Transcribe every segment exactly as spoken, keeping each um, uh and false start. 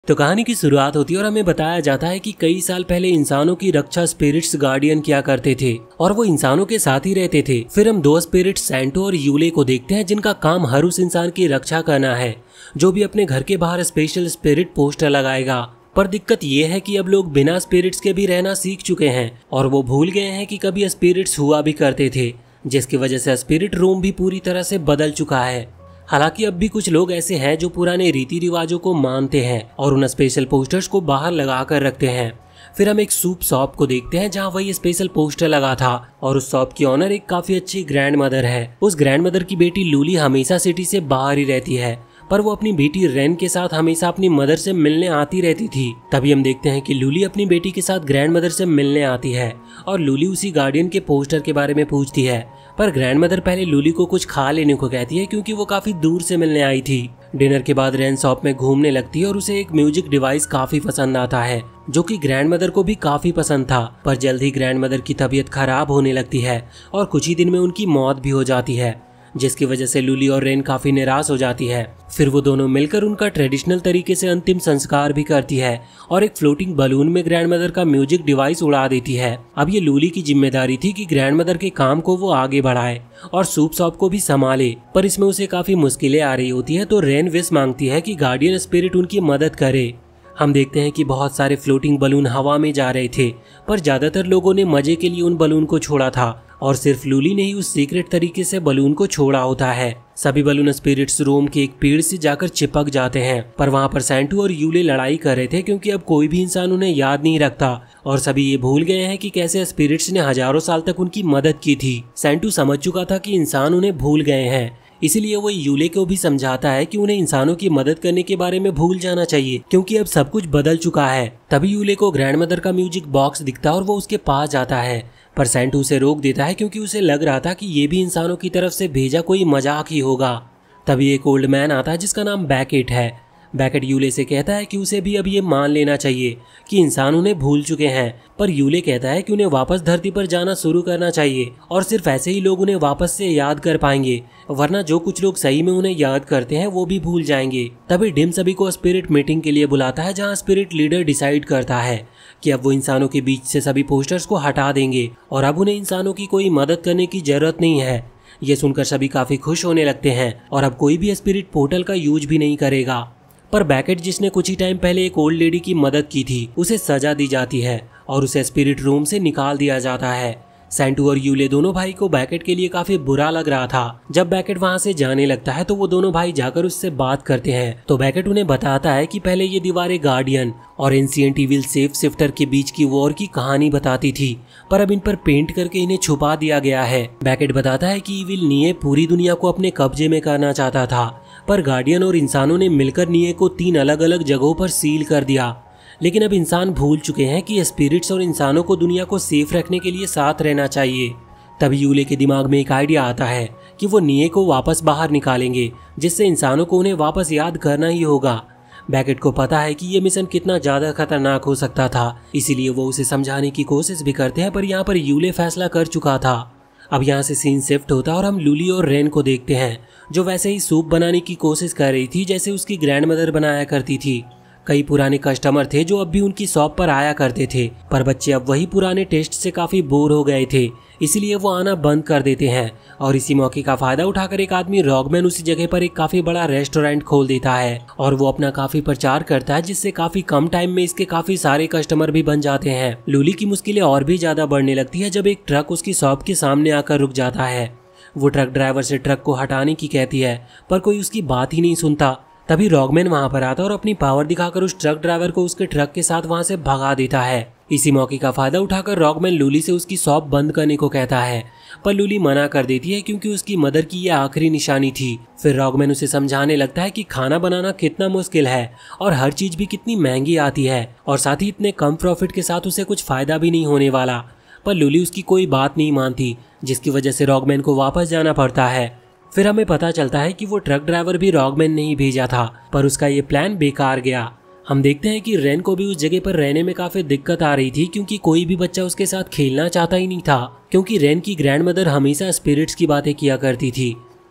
तो कहानी की शुरुआत होती है और हमें बताया जाता है कि कई साल पहले इंसानों की रक्षा स्पिरिट्स गार्डियन किया करते थे और वो इंसानों के साथ ही रहते थे। फिर हम दो स्पिरिट्स सैंटो और यूले को देखते हैं जिनका काम हर उस इंसान की रक्षा करना है जो भी अपने घर के बाहर स्पेशल स्पिरिट पोस्टर लगाएगा। पर दिक्कत ये है कि अब लोग बिना स्पिरिट्स के भी रहना सीख चुके हैं और वो भूल गए हैं कि कभी स्पिरिट्स हुआ भी करते थे, जिसकी वजह से स्पिरिट रूम भी पूरी तरह से बदल चुका है। हालांकि अब भी कुछ लोग ऐसे हैं जो पुराने रीति रिवाजों को मानते हैं और उन स्पेशल पोस्टर्स को बाहर लगा कर रखते हैं। फिर हम एक सूप शॉप को देखते हैं जहां वही स्पेशल पोस्टर लगा था और उस शॉप की ऑनर एक काफी अच्छी ग्रैंड मदर है। उस ग्रैंड मदर की बेटी लूली हमेशा सिटी से बाहर ही रहती है, पर वो अपनी बेटी रेन के साथ हमेशा अपनी मदर से मिलने आती रहती थी। तभी हम देखते हैं कि लूली अपनी बेटी के साथ ग्रैंड मदर से मिलने आती है और लूली उसी गार्डियन के पोस्टर के बारे में पूछती है। पर ग्रैंड मदर पहले लूली को कुछ खा लेने को कहती है क्योंकि वो काफी दूर से मिलने आई थी। डिनर के बाद रेन शॉप में घूमने लगती है और उसे एक म्यूजिक डिवाइस काफी पसंद आता है जो कि ग्रैंड मदर को भी काफी पसंद था। पर जल्द ही ग्रैंड मदर की तबीयत खराब होने लगती है और कुछ ही दिन में उनकी मौत भी हो जाती है, जिसकी वजह से लूली और रेन काफी निराश हो जाती है। फिर वो दोनों मिलकर उनका ट्रेडिशनल तरीके से अंतिम संस्कार भी करती है और एक फ्लोटिंग बलून में ग्रैंड मदर का म्यूजिक डिवाइस उड़ा देती है। अब ये लूली की जिम्मेदारी थी कि ग्रैंड मदर के काम को वो आगे बढ़ाए और सूप शॉप को भी संभाले, पर इसमें उसे काफी मुश्किलें आ रही होती है। तो रेन विश मांगती है कि गार्डियन स्पिरिट उनकी मदद करे। हम देखते हैं कि बहुत सारे फ्लोटिंग बलून हवा में जा रहे थे, पर ज्यादातर लोगों ने मजे के लिए उन बलून को छोड़ा था और सिर्फ लूली ने ही उस सीक्रेट तरीके से बलून को छोड़ा होता है। सभी बलून स्पिरिट्स रोम के एक पेड़ से जाकर चिपक जाते हैं, पर वहाँ पर सैंटू और यूले लड़ाई कर रहे थे क्योंकि अब कोई भी इंसान उन्हें याद नहीं रखता और सभी ये भूल गए हैं कि कैसे स्पिरिट्स ने हजारों साल तक उनकी मदद की थी। सैंटू समझ चुका था कि इंसान उन्हें भूल गए हैं, इसीलिए वो यूले को भी समझाता है कि उन्हें इंसानों की मदद करने के बारे में भूल जाना चाहिए क्योंकि अब सब कुछ बदल चुका है। तभी यूले को ग्रैंड मदर का म्यूजिक बॉक्स दिखता है और वो उसके पास जाता है, पर सैंटू उसे रोक देता है क्योंकि उसे लग रहा था कि ये भी इंसानों की तरफ से भेजा कोई मजाक ही होगा। तभी एक ओल्ड मैन आता है जिसका नाम बैकेट है। बैकेट यूले से कहता है कि उसे भी अब ये मान लेना चाहिए कि इंसान उन्हें भूल चुके हैं, पर यूले कहता है कि उन्हें वापस धरती पर जाना शुरू करना चाहिए और सिर्फ ऐसे ही लोग उन्हें वापस से याद कर पाएंगे, वरना जो कुछ लोग सही में उन्हें याद करते हैं वो भी भूल जाएंगे। तभी डिम सभी को स्पिरिट मीटिंग के लिए बुलाता है जहाँ स्पिरिट लीडर डिसाइड करता है कि अब वो इंसानों के बीच से सभी पोस्टर्स को हटा देंगे और अब उन्हें इंसानों की कोई मदद करने की जरूरत नहीं है। ये सुनकर सभी काफी खुश होने लगते हैं और अब कोई भी स्पिरिट पोर्टल का यूज भी नहीं करेगा। पर बैकेट जिसने कुछ ही टाइम पहले एक ओल्ड लेडी की मदद की थी उसे सजा दी जाती है और उसे स्पिरिट रूम से निकाल दिया जाता है। सैंटू और यूले दोनों भाई को बैकेट के लिए काफी बुरा लग रहा था। जब बैकेट वहाँ से जाने लगता है तो वो दोनों भाई जाकर उससे बात करते हैं। तो बैकेट उन्हें बताता है कि पहले ये दीवारें गार्डियन और एंशिएंट इविल सेफ शिफ्टर के बीच की वॉर की कहानी बताती थी, पर अब इन पर पेंट करके इन्हें छुपा दिया गया है। बैकेट बताता है कि इविल निये पूरी दुनिया को अपने कब्जे में करना चाहता था, पर गार्डियन और इंसानों ने मिलकर निये को तीन अलग अलग जगहों पर सील कर दिया। लेकिन अब इंसान भूल चुके हैं कि स्पिरिट्स और इंसानों को दुनिया को सेफ रखने के लिए साथ रहना चाहिए। तभी यूले के दिमाग में एक आइडिया आता है कि वो निये को वापस बाहर निकालेंगे, जिससे इंसानों को उन्हें वापस याद करना ही होगा। बैकेट को पता है कि ये मिशन कितना ज्यादा खतरनाक हो सकता था, इसीलिए वो उसे समझाने की कोशिश भी करते हैं, पर यहाँ पर यूले फैसला कर चुका था। अब यहाँ से सीन शिफ्ट होता है और हम लूली और रेन को देखते हैं जो वैसे ही सूप बनाने की कोशिश कर रही थी जैसे उसकी ग्रैंड मदर बनाया करती थी। कई पुराने कस्टमर थे जो अब भी उनकी शॉप पर आया करते थे, पर बच्चे अब वही पुराने टेस्ट से काफी बोर हो गए थे, इसीलिए वो आना बंद कर देते हैं। और इसी मौके का फायदा उठाकर एक आदमी रॉगमैन उसी जगह पर एक काफी बड़ा रेस्टोरेंट खोल देता है और वो अपना काफी प्रचार करता है, जिससे काफी कम टाइम में इसके काफी सारे कस्टमर भी बन जाते हैं। लूली की मुश्किलें और भी ज्यादा बढ़ने लगती है जब एक ट्रक उसकी शॉप के सामने आकर रुक जाता है। वो ट्रक ड्राइवर से ट्रक को हटाने की कहती है, पर कोई उसकी बात ही नहीं सुनता। तभी रॉगमैन वहां पर आता है और अपनी पावर दिखाकर उस ट्रक ड्राइवर को उसके ट्रक के साथ वहां से भगा देता है। इसी मौके का फायदा उठाकर रॉगमैन लूली से उसकी शॉप बंद करने को कहता है, पर लूली मना कर देती है क्योंकि उसकी मदर की यह आखिरी निशानी थी। फिर रॉगमैन उसे समझाने लगता है कि खाना बनाना कितना मुश्किल है और हर चीज भी कितनी महंगी आती है और साथ ही इतने कम प्रॉफिट के साथ उसे कुछ फायदा भी नहीं होने वाला। पर लूली उसकी कोई बात नहीं मानती, जिसकी वजह से रॉगमैन को वापस जाना पड़ता है। फिर हमें पता चलता है कि वो ट्रक ड्राइवर भी रॉगमैन ने ही भेजा था, पर उसका ये प्लान बेकार गया। हम देखते हैं कि रेन को भी उस जगह पर रहने में काफी दिक्कत आ रही थी क्योंकि कोई भी बच्चा उसके साथ खेलना चाहता ही नहीं था, क्योंकि रेन की ग्रैंड मदर हमेशा स्पिरिट्स की बातें किया करती थी।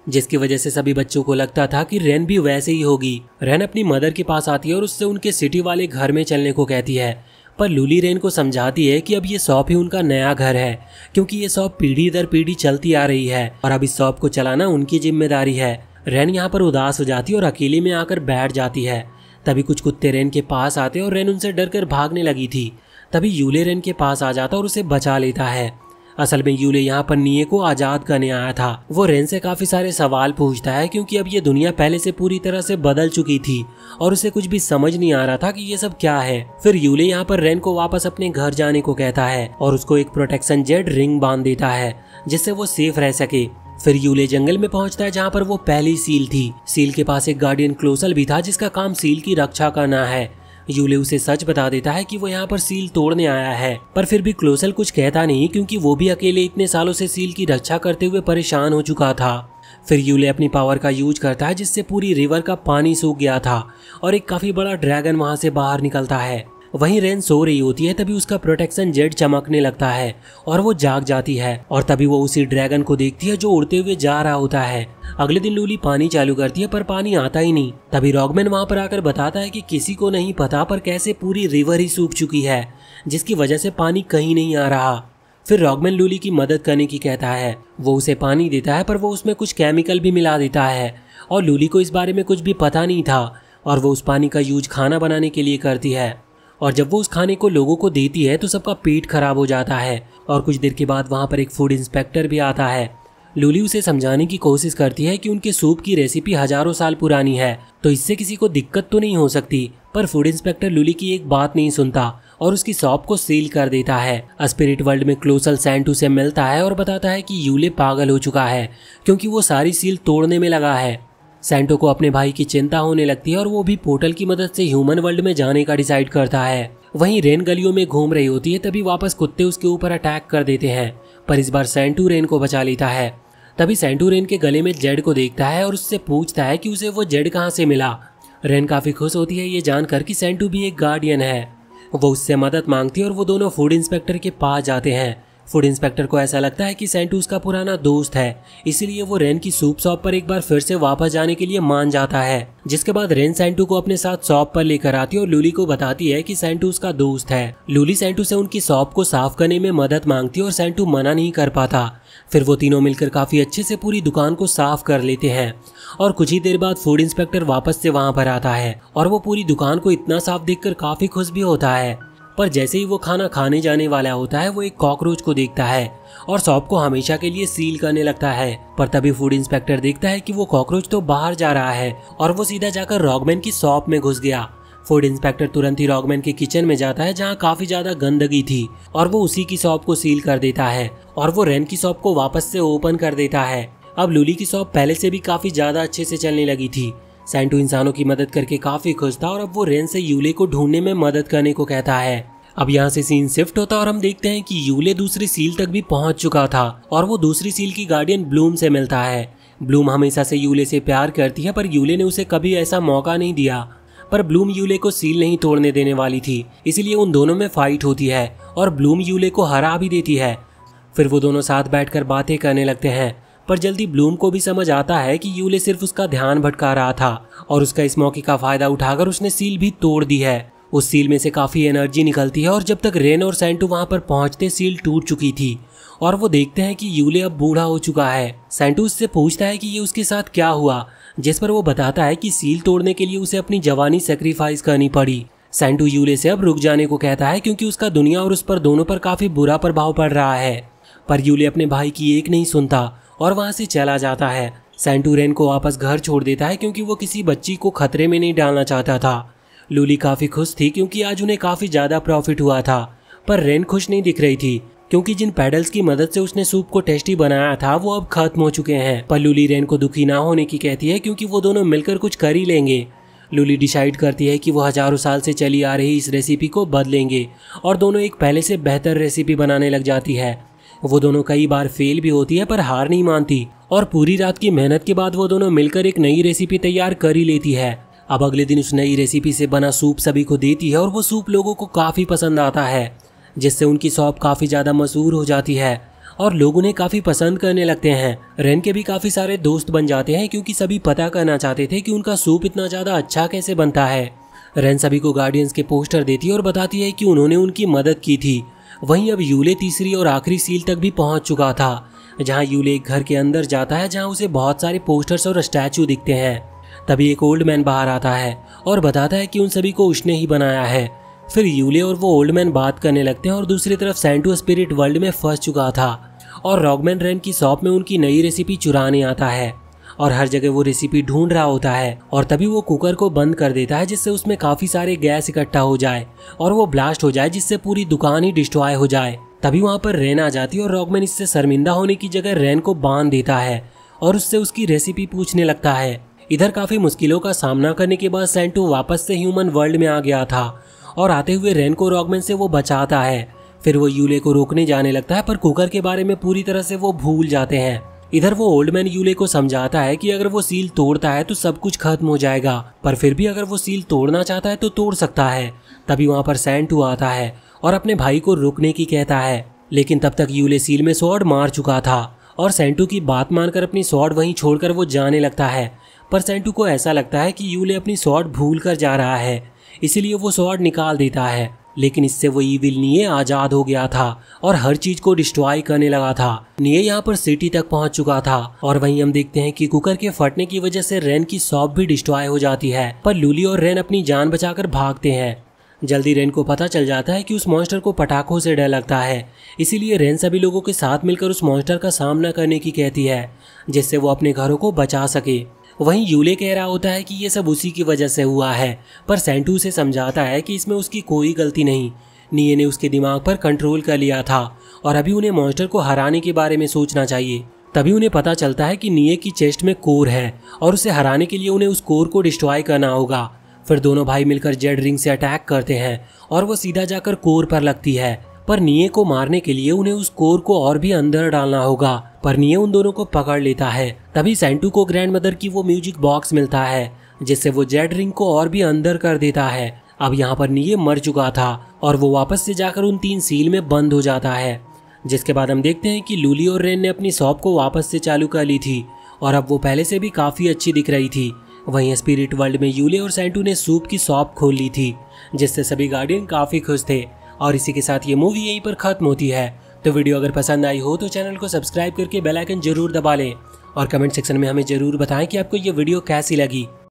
जिसकी वजह से सभी बच्चों को लगता था कि रेन भी वैसे ही होगी। रेन अपनी मदर के पास आती है और उससे उनके सिटी वाले घर में चलने को कहती है, पर लूली रेन को समझाती है कि अब ये शॉप ही उनका नया घर है, क्योंकि ये शॉप पीढ़ी दर पीढ़ी चलती आ रही है और अब इस शॉप को चलाना उनकी जिम्मेदारी है। रेन यहाँ पर उदास हो जाती है और अकेले में आकर बैठ जाती है। तभी कुछ कुत्ते रेन के पास आते और रेन उनसे डरकर भागने लगी थी। तभी यूले रेन के पास आ जाता और उसे बचा लेता है। असल में यूले यहाँ पर निये को आजाद करने आया था। वो रेन से काफी सारे सवाल पूछता है, क्योंकि अब ये दुनिया पहले से पूरी तरह से बदल चुकी थी और उसे कुछ भी समझ नहीं आ रहा था कि ये सब क्या है। फिर यूले यहाँ पर रेन को वापस अपने घर जाने को कहता है और उसको एक प्रोटेक्शन जेट रिंग बांध देता है, जिससे वो सेफ रह सके। फिर यूले जंगल में पहुंचता है जहाँ पर वो पहली सील थी। सील के पास एक गार्डियन क्लोसल भी था, जिसका काम सील की रक्षा करना है। यूले उसे सच बता देता है कि वो यहाँ पर सील तोड़ने आया है, पर फिर भी क्लोसल कुछ कहता नहीं, क्योंकि वो भी अकेले इतने सालों से सील की रक्षा करते हुए परेशान हो चुका था। फिर यूले अपनी पावर का यूज करता है, जिससे पूरी रिवर का पानी सूख गया था और एक काफी बड़ा ड्रैगन वहां से बाहर निकलता है। वहीं रेन सो रही होती है, तभी उसका प्रोटेक्शन जेट चमकने लगता है और वो जाग जाती है और तभी वो उसी ड्रैगन को देखती है जो उड़ते हुए जा रहा होता है। अगले दिन लूली पानी चालू करती है, पर पानी आता ही नहीं। तभी रॉकमैन वहां पर आकर बताता है कि किसी को नहीं पता, पर कैसे पूरी रिवर ही सूख चुकी है, जिसकी वजह से पानी कहीं नहीं आ रहा। फिर रॉकमैन लूली की मदद करने की कहता है। वो उसे पानी देता है, पर वो उसमें कुछ केमिकल भी मिला देता है और लूली को इस बारे में कुछ भी पता नहीं था और वो उस पानी का यूज खाना बनाने के लिए करती है। और जब वो उस खाने को लोगों को देती है तो सबका पेट खराब हो जाता है और कुछ देर के बाद वहां पर एक फूड इंस्पेक्टर भी आता है। लूली उसे समझाने की कोशिश करती है कि उनके सूप की रेसिपी हजारों साल पुरानी है, तो इससे किसी को दिक्कत तो नहीं हो सकती, पर फूड इंस्पेक्टर लूली की एक बात नहीं सुनता और उसकी शॉप को सील कर देता है। स्पिरिट वर्ल्ड में क्लोसल सैंटू से मिलता है और बताता है कि यूले पागल हो चुका है, क्योंकि वो सारी सील तोड़ने में लगा है। सैंटो को अपने भाई की चिंता होने लगती है और वो भी पोर्टल की मदद से ह्यूमन वर्ल्ड में जाने का डिसाइड करता है। वहीं रेन गलियों में घूम रही होती है, तभी वापस कुत्ते उसके ऊपर अटैक कर देते हैं, पर इस बार सैंटू रेन को बचा लेता है। तभी सैंटू रेन के गले में जेड को देखता है और उससे पूछता है कि उसे वो जेड कहाँ से मिला। रेन काफी खुश होती है ये जानकर कि सैंटू भी एक गार्डियन है। वो उससे मदद मांगती है और वो दोनों फूड इंस्पेक्टर के पास जाते हैं। फूड इंस्पेक्टर को ऐसा लगता है कि सैंटू उसका पुराना दोस्त है, इसीलिए वो रेन की सूप शॉप पर एक बार फिर से वापस जाने के लिए मान जाता है। जिसके बाद रेन सैंटू को अपने साथ शॉप पर लेकर आती है और लूली को बताती है कि सैंटू उसका दोस्त है। लूली सैंटू से उनकी शॉप को साफ करने में मदद मांगती है और सैंटू मना नहीं कर पाता। फिर वो तीनों मिलकर काफी अच्छे से पूरी दुकान को साफ कर लेते हैं और कुछ ही देर बाद फूड इंस्पेक्टर वापस से वहाँ पर आता है और वो पूरी दुकान को इतना साफ देखकर काफी खुश भी होता है। पर जैसे ही वो खाना खाने जाने वाला होता है, वो एक कॉकरोच को देखता है और शॉप को हमेशा के लिए सील करने लगता है। पर तभी फूड इंस्पेक्टर देखता है कि वो कॉकरोच तो बाहर जा रहा है और वो सीधा जाकर रॉकमैन की शॉप में घुस गया। फूड इंस्पेक्टर तुरंत ही रॉकमैन के किचन में जाता है, जहाँ काफी ज्यादा गंदगी थी, और वो उसी की शॉप को सील कर देता है और वो रेन की शॉप को वापस से ओपन कर देता है। अब लूली की शॉप पहले से भी काफी ज्यादा अच्छे से चलने लगी थी। सैंटू इंसानों की मदद करके काफी खुश था और अब वो रेन से यूले को ढूंढने में मदद करने को कहता है। अब यहाँ से सीन शिफ्ट होता और हम देखते हैं कि यूले दूसरी सील तक भी पहुंच चुका था और वो दूसरी सील की गार्डियन ब्लूम से मिलता है। ब्लूम हमेशा से यूले से प्यार करती है, पर यूले ने उसे कभी ऐसा मौका नहीं दिया। पर ब्लूम यूले को सील नहीं तोड़ने देने वाली थी, इसीलिए उन दोनों में फाइट होती है और ब्लूम यूले को हरा भी देती है। फिर वो दोनों साथ बैठकर बातें करने लगते हैं, पर जल्दी ब्लूम को भी समझ आता है कि यूले सिर्फ उसका ध्यान भटका रहा था और उसका इस मौके का फायदा उठाकर उसने सील भी तोड़ दी है। उस सील में से काफी एनर्जी निकलती है और जब तक रेन और सैंटू वहां पर पहुंचते सील टूट चुकी थी और वो देखते हैं कि यूले अब बूढ़ा हो चुका है। सैंटू उससे पूछता है कि ये उसके साथ क्या हुआ, जिस पर वो बताता है कि सील तोड़ने के लिए उसे अपनी जवानी सेक्रीफाइस करनी पड़ी। सैंटू यूले से अब रुक जाने को कहता है, क्योंकि उसका दुनिया और उस पर दोनों पर काफी बुरा प्रभाव पड़ रहा है। पर यूले अपने भाई की एक नहीं सुनता और वहां से चला जाता है। सैंटू रेन को वापस घर छोड़ देता है, क्योंकि वो किसी बच्ची को खतरे में नहीं डालना चाहता था। लूली काफी खुश थी, क्योंकि आज उन्हें काफी ज्यादा प्रॉफिट हुआ था, पर रेन खुश नहीं दिख रही थी, क्योंकि जिन पेडल्स की मदद से उसने सूप को टेस्टी बनाया था वो अब खत्म हो चुके हैं। पर लूली रेन को दुखी ना होने की कहती है, क्योंकि वो दोनों मिलकर कुछ कर ही लेंगे। लूली डिसाइड करती है कि वो हजारों साल से चली आ रही इस रेसिपी को बदलेंगे और दोनों एक पहले से बेहतर रेसिपी बनाने लग जाती है। वो दोनों कई बार फेल भी होती है, पर हार नहीं मानती और पूरी रात की मेहनत के बाद वो दोनों मिलकर एक नई रेसिपी तैयार कर ही लेती है। अब अगले दिन उस नई रेसिपी से बना सूप सभी को देती है और वो सूप लोगों को काफी पसंद आता है, जिससे उनकी शॉप काफी ज्यादा मशहूर हो जाती है और लोग उन्हें काफी पसंद करने लगते हैं। रेन के भी काफी सारे दोस्त बन जाते हैं क्योंकि सभी पता करना चाहते थे कि उनका सूप इतना ज्यादा अच्छा कैसे बनता है। रेन सभी को गार्डियंस के पोस्टर देती है और बताती है कि उन्होंने उनकी मदद की थी। वहीं अब यूले तीसरी और आखिरी सील तक भी पहुंच चुका था, जहां यूले एक घर के अंदर जाता है जहां उसे बहुत सारे पोस्टर्स और स्टैचू दिखते हैं। तभी एक ओल्ड मैन बाहर आता है और बताता है कि उन सभी को उसने ही बनाया है। फिर यूले और वो ओल्ड मैन बात करने लगते हैं और दूसरी तरफ सैंटो स्पिरिट वर्ल्ड में फंस चुका था और रॉकमैन रेन की शॉप में उनकी नई रेसिपी चुराने आता है और हर जगह वो रेसिपी ढूंढ रहा होता है। और तभी वो कुकर को बंद कर देता है जिससे उसमें काफी सारे गैस इकट्ठा हो जाए और वो ब्लास्ट हो जाए जिससे पूरी दुकान ही डिस्ट्रॉय हो जाए। तभी वहाँ पर रेन आ जाती है और रॉकमैन इससे शर्मिंदा होने की जगह रेन को बांध देता है और उससे उसकी रेसिपी पूछने लगता है। इधर काफी मुश्किलों का सामना करने के बाद सैंटो वापस से ह्यूमन वर्ल्ड में आ गया था और आते हुए रेन को रॉकमैन से वो बचाता है। फिर वो यूले को रोकने जाने लगता है पर कुकर के बारे में पूरी तरह से वो भूल जाते हैं। इधर वो ओल्ड मैन यूले को समझाता है कि अगर वो सील तोड़ता है तो सब कुछ खत्म हो जाएगा, पर फिर भी अगर वो सील तोड़ना चाहता है तो तोड़ सकता है। तभी वहाँ पर सैंटो आता है और अपने भाई को रुकने की कहता है, लेकिन तब तक यूले सील में स्वॉर्ड मार चुका था और सैंटो की बात मानकर अपनी स्वॉर्ड वहीं छोड़कर वो जाने लगता है। पर सैंटो को ऐसा लगता है कि यूले अपनी स्वॉर्ड भूल कर जा रहा है, इसीलिए वो स्वॉर्ड निकाल देता है। लेकिन इससे वो ईविल निये आजाद हो गया था और हर चीज को डिस्ट्रॉय करने लगा था। निये यहाँ पर सिटी तक पहुंच चुका था और वहीं हम देखते हैं कि कुकर के फटने की वजह से रेन की शॉप भी डिस्ट्रॉय हो जाती है, पर लूली और रेन अपनी जान बचाकर भागते हैं। जल्दी रेन को पता चल जाता है कि उस मॉन्स्टर को पटाखों से डर लगता है, इसीलिए रेन सभी लोगों के साथ मिलकर उस मॉन्स्टर का सामना करने की कहती है जिससे वो अपने घरों को बचा सके। वहीं यूले कह रहा होता है कि ये सब उसी की वजह से हुआ है, पर सैंटो उसे समझाता है कि इसमें उसकी कोई गलती नहीं। निये ने उसके दिमाग पर कंट्रोल कर लिया था और अभी उन्हें मॉन्स्टर को हराने के बारे में सोचना चाहिए। तभी उन्हें पता चलता है कि निये की चेस्ट में कोर है और उसे हराने के लिए उन्हें उस कोर को डिस्ट्रॉय करना होगा। फिर दोनों भाई मिलकर जेड रिंग से अटैक करते हैं और वो सीधा जाकर कोर पर लगती है, पर निये को मारने के लिए उन्हें उस कोर को और भी अंदर डालना होगा, पर निये उन दोनों को पकड़ लेता है। तभी सैंटो को ग्रैंड मदर की वो म्यूजिक बॉक्स मिलता है जिससे वो जेड रिंग को और भी अंदर कर देता है। अब यहाँ पर निये मर चुका था और वो वापस से जाकर उन तीन सील में बंद हो जाता है, जिसके बाद हम देखते हैं कि लूली और रेन ने अपनी शॉप को वापस से चालू कर ली थी और अब वो पहले से भी काफी अच्छी दिख रही थी। वहीं स्पिरिट वर्ल्ड में यूले और सैंटो ने सूप की शॉप खोल ली थी जिससे सभी गार्डियन काफी खुश थे। और इसी के साथ ये मूवी यहीं पर खत्म होती है। तो वीडियो अगर पसंद आई हो तो चैनल को सब्सक्राइब करके बेल आइकन जरूर दबा लें और कमेंट सेक्शन में हमें जरूर बताएं कि आपको ये वीडियो कैसी लगी।